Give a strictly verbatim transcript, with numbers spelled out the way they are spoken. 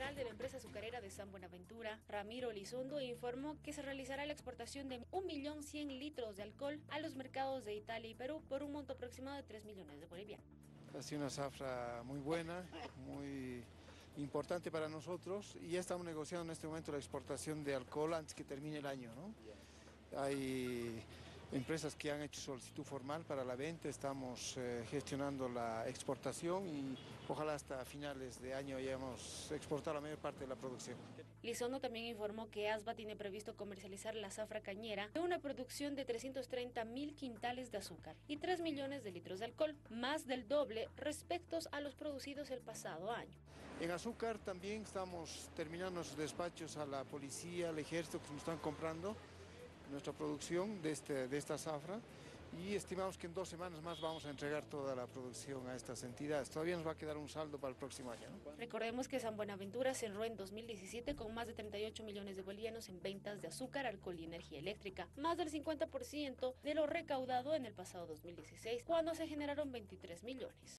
general de la empresa azucarera de San Buenaventura, Ramiro Elizondo, informó que se realizará la exportación de un millón cien litros de alcohol a los mercados de Italia y Perú por un monto aproximado de tres millones de bolivianos. Ha sido una zafra muy buena, muy importante para nosotros y ya estamos negociando en este momento la exportación de alcohol antes que termine el año, ¿no? Hay empresas que han hecho solicitud formal para la venta, estamos eh, gestionando la exportación y ojalá hasta finales de año hayamos exportado la mayor parte de la producción. Elizondo también informó que ASBA tiene previsto comercializar la zafra cañera de una producción de trescientos treinta mil quintales de azúcar y tres millones de litros de alcohol, más del doble respecto a los producidos el pasado año. En azúcar también estamos terminando nuestros despachos a la policía, al ejército que nos están comprando nuestra producción de, este, de esta zafra y estimamos que en dos semanas más vamos a entregar toda la producción a estas entidades. Todavía nos va a quedar un saldo para el próximo año, ¿no? Recordemos que San Buenaventura cerró en dos mil diecisiete con más de treinta y ocho millones de bolivianos en ventas de azúcar, alcohol y energía eléctrica, más del cincuenta por ciento de lo recaudado en el pasado dos mil dieciséis, cuando se generaron veintitrés millones.